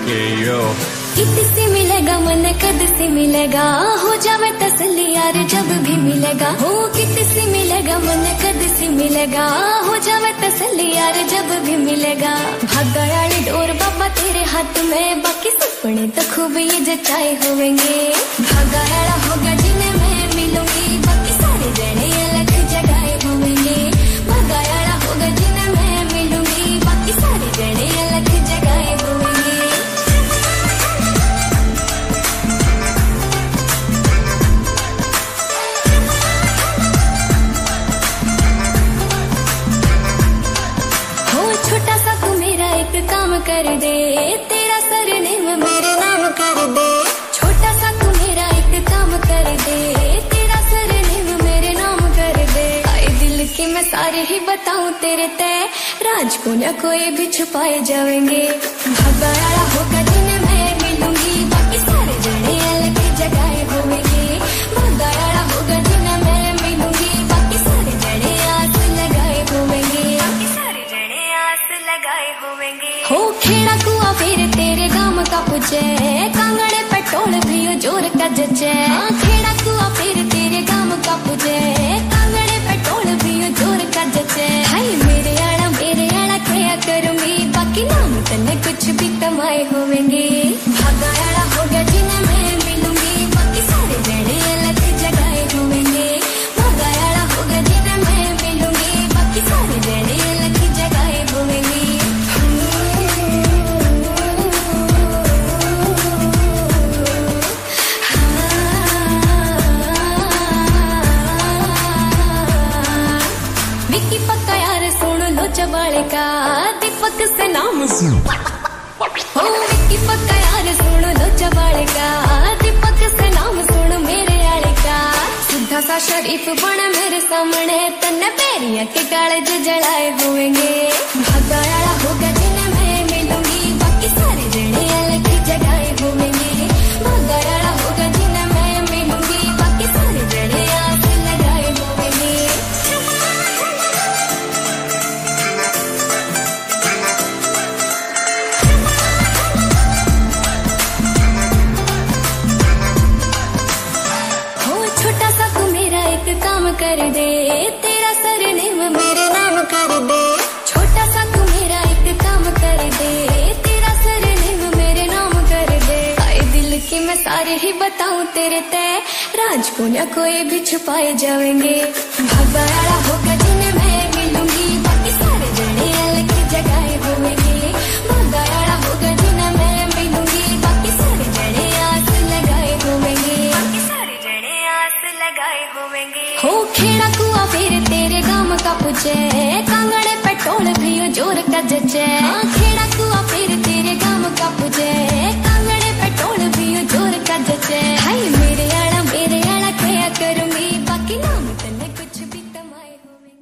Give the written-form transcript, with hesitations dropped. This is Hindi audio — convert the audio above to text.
कित से मिलेगा मन कद से मिलेगा, हो जावे तसल्ली यार जब भी मिलेगा। हो कित से मिलेगा मन कद से मिलेगा, हो जावे तसल्ली यार जब भी मिलेगा। भागा यारी डोर बाबा तेरे हाथ में, बाकी सपने तो खूब ये जचाए होंगे। भागा यारा होगा जिन्हें मैं मिलूंगी, बाकी सारे जने अलग जगाए होंगे। भागा यारा होगा जिन्हें मैं मिलूंगी, बाकी सारे जने अलग जगाए होंगे। छोटा सा तू मेरा एक काम कर दे, तेरा सरनेम मेरे नाम कर दे। छोटा सा तू मेरा एक काम कर दे, तेरा सरनेम मेरे नाम कर दे। आए दिल की मैं सारे ही बताऊं तेरे तय, राज को न कोई भी छुपाए जाएंगे। भागा यारा होगा जिन्हें मैं मिलूंगी, बाकी सारे जने अलग जगाए होंगे। भागा यारा होगा जिन्हें मैं मिलूंगी, बाकी सारे जने आस लगाए होंगे। हो खेड़ा कुआ फिर तेरे गांव का पूछे, कांगड़े पेट्रोल भी जोर का जचे। खेड़ा कुआ फिर तेरे गांव का पूछे, कांगड़े पेट्रोल भी जोर का जचे। हाय मेरे आड़ा क्या करूंगी, बाकी नाम तने कुछ भी कमाए होंगे। भागा आड़ा होगा जिन्हें मैं मिलूंगी, बाकी सारे जने अलग जगाए होंगे। भागा आड़ा होगा जिन्हें मैं मिलूंगी, बाकी सारे जने अलग जगाए होंगे। विक्की पक्का यार सुन लो चवाले का, दीपक से नाम सुन। हो विक्की पक्का यार सुन लो चवाले का, दीपक से नाम सुन मेरे आले का। सीधा सा शरीफ बन मेरे सामने, तन्ने पैरिया के काले जलाए होंगे। भागा यारा होगा जिन्हें मैं मिलूंगी, बाकी सारे जने अलग जगाए होंगे। भागा यारा होगा जिन्हें मैं मिलूंगी, बाकी सारे जने आस लगाए होंगे। छोटा सा तू मेरा एक काम कर दे, तेरा सरनेम मेरे नाम कर दे। छोटा सा तू मेरा एक काम कर दे, तेरा सरनेम मेरे नाम कर दे। आए दिल की मैं सारे ही बताऊं तेरे तय, राज को न कोई भी छुपाए जाएंगे। भागा यारा होगा जिन्हें मैं मिलूंगी, बाकी सारे जने अलग जगाए होंगे। भागा यारा होगा जिन्हें मैं मिलूंगी, बाकी सारे जने आस लगाए होंगे। हो खेड़ा कुआ फिर तेरे गांव का पूछे, कांगड़े पेट्रोल भी जोर का जचे। खेड़ा कुआ फिर तेरे गांव का पूछे, कांगड़े पेट्रोल भी जोर का जचे।